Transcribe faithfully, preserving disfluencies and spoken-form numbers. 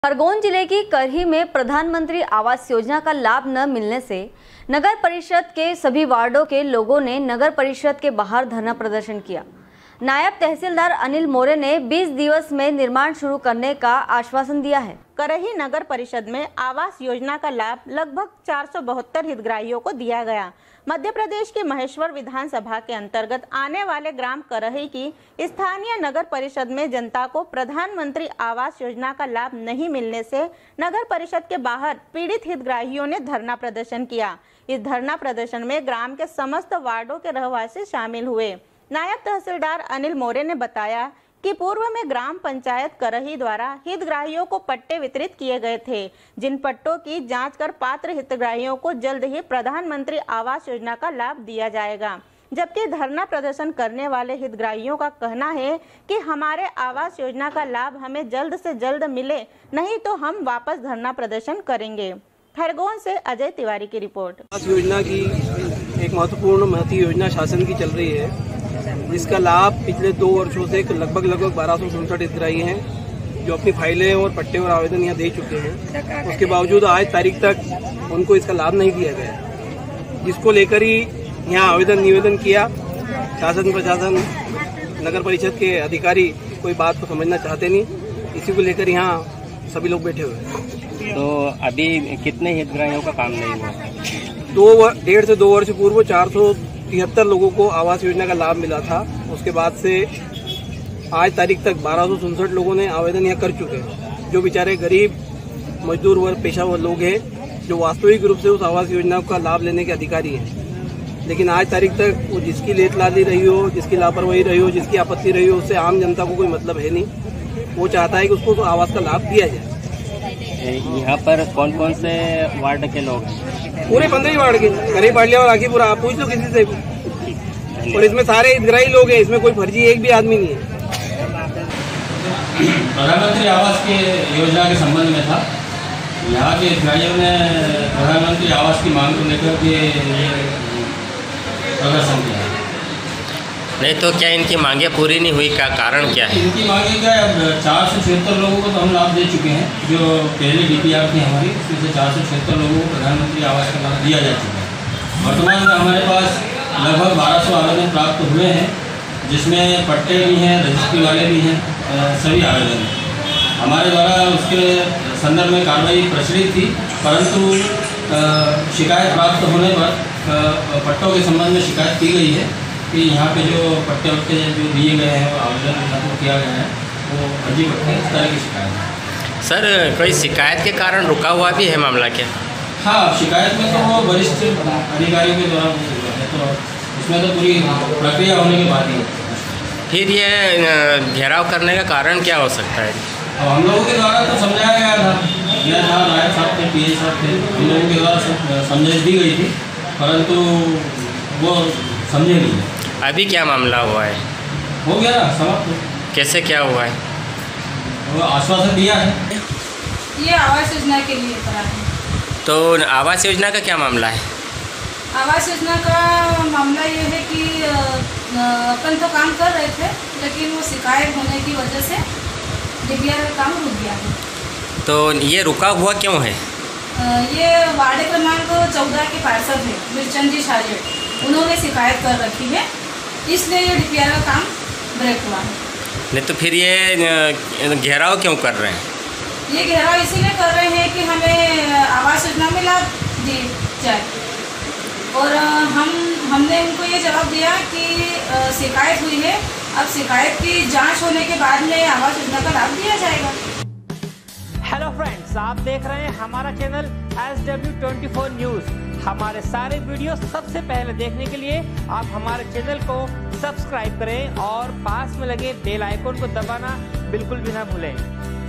खरगोन जिले की करही में प्रधानमंत्री आवास योजना का लाभ न मिलने से नगर परिषद के सभी वार्डों के लोगों ने नगर परिषद के बाहर धरना प्रदर्शन किया। नायब तहसीलदार अनिल मोरे ने बीस दिवस में निर्माण शुरू करने का आश्वासन दिया है। करही नगर परिषद में आवास योजना का लाभ लगभग चार सौ बहत्तर हितग्राहियों को दिया गया। मध्य प्रदेश की महेश्वर विधानसभा के अंतर्गत आने वाले ग्राम करही की स्थानीय नगर परिषद में जनता को प्रधानमंत्री आवास योजना का लाभ नहीं मिलने से नगर परिषद के बाहर पीड़ित हितग्राहियों ने धरना प्रदर्शन किया। इस धरना प्रदर्शन में ग्राम के समस्त वार्डों के रहवासी शामिल हुए। नायब तहसीलदार अनिल मोरे ने बताया कि पूर्व में ग्राम पंचायत करही द्वारा हितग्राहियों को पट्टे वितरित किए गए थे, जिन पट्टों की जांच कर पात्र हितग्राहियों को जल्द ही प्रधानमंत्री आवास योजना का लाभ दिया जाएगा। जबकि धरना प्रदर्शन करने वाले हितग्राहियों का कहना है कि हमारे आवास योजना का लाभ हमें जल्द से जल्द मिले, नहीं तो हम वापस धरना प्रदर्शन करेंगे। खरगोन से अजय तिवारी की रिपोर्ट। आवास योजना की एक महत्वपूर्ण महती योजना शासन की चल रही है, जिसका लाभ पिछले दो वर्षों से लगभग लगभग बारह सौ उनसठ हितग्राही हैं जो अपनी फाइलें और पट्टे और आवेदन यहाँ दे चुके हैं। उसके बावजूद आज तारीख तक उनको इसका लाभ नहीं दिया गया, जिसको लेकर ही यहाँ आवेदन निवेदन किया। शासन प्रशासन नगर परिषद के अधिकारी कोई बात को समझना चाहते नहीं, इसी को लेकर यहाँ सभी लोग बैठे हुए हैं। तो अभी कितने हितग्राहियों का काम नहीं हुआ? दो डेढ़ से दो वर्ष पूर्व चार सौ तिहत्तर लोगों को आवास योजना का लाभ मिला था। उसके बाद से आज तारीख तक बारह सौ उनसठ लोगों ने आवेदन यहाँ कर चुके हैं, जो बेचारे गरीब मजदूर वर्ग पेशावर लोग हैं, जो वास्तविक रूप से उस आवास योजना का लाभ लेने के अधिकारी हैं। लेकिन आज तारीख तक वो जिसकी लेट लाली रही हो, जिसकी लापरवाही रही हो, जिसकी आपत्ति रही हो, उससे आम जनता को कोई मतलब है नहीं। वो चाहता है कि उसको तो आवास का लाभ दिया जाए। यहाँ पर कौन कौन से वार्ड के लोग हैं? पूरे पंद्रह वार्ड के, करही पाटिया और आखीपुरा, आप पूछ लो किसी से। और इसमें सारे हितग्राही लोग हैं, इसमें कोई फर्जी एक भी आदमी नहीं है। प्रधानमंत्री आवास के योजना के संबंध में था। यहाँ के हितग्राहियों ने प्रधानमंत्री आवास की मांग को लेकर के प्रदर्शन किया। नहीं तो क्या इनकी मांगे पूरी नहीं हुई, का कारण क्या है? इनकी मांगे क्या है? चार सौ छिहत्तर लोगों को तो हम लाभ दे चुके हैं। जो पहले डीपीआर थी हमारी, उसमें से चार सौ छिहत्तर लोगों को प्रधानमंत्री आवास का लाभ दिया जा चुका है। वर्तमान में हमारे पास लगभग बारह सौ आवेदन प्राप्त हुए हैं, जिसमें पट्टे भी हैं, रजिस्ट्री वाले भी हैं, सभी आवेदन हमारे द्वारा उसके संदर्भ में कार्रवाई प्रचलित थी, परंतु शिकायत प्राप्त होने पर पट्टों के संबंध में शिकायत की गई है कि यहाँ पे जो पट्टे वट्टे जो दिए गए हैं, आवेदन किया गया है, वो फर्जी पट्टे, इस तरह की शिकायत है। सर, कोई शिकायत के कारण रुका हुआ भी है मामला क्या? हाँ, शिकायत में तो वो वरिष्ठ अधिकारियों के द्वारा हुआ है, तो उसमें तो पूरी प्रक्रिया होने के बाद ही। फिर ये घेराव करने का कारण क्या हो सकता है? अब हम लोगों के द्वारा तो समझाया गया था, मैं था, नायब साहब थे, पी ए साहब थे, हम लोगों के द्वारा समझाइश दी गई थी, परंतु वो समझे नहीं। अभी क्या मामला हुआ है? हो गया ना, समाप्त। कैसे क्या हुआ है? वो आश्वासन दिया है। ये आवास योजना के लिए करा है। तो आवास योजना का क्या मामला है? आवास योजना का मामला ये है कि अपन तो काम कर रहे थे, लेकिन वो शिकायत होने की वजह से डीपीआर का काम रुक गया है। तो ये रुका हुआ क्यों है? ये वार्ड क्रमांक चौदह के पार्षद है मिर्चन जी शाहजेड़, उन्होंने शिकायत कर रखी है, इसलिए ये डीपीआर का काम ब्रेक हुआ है। नहीं तो फिर ये घेराव क्यों कर रहे हैं? ये घेराव इसीलिए कर रहे हैं कि हमें आवास योजना में लाभ दी जाए, और हम हमने उनको ये जवाब दिया कि शिकायत हुई है, अब शिकायत की जांच होने के बाद में आवास योजना का लाभ दिया जाएगा। हेलो फ्रेंड्स, आप देख रहे हैं हमारा channel S W twenty four news. हमारे सारे वीडियो सबसे पहले देखने के लिए आप हमारे चैनल को सब्सक्राइब करें और पास में लगे बेल आइकन को दबाना बिल्कुल भी ना भूलें।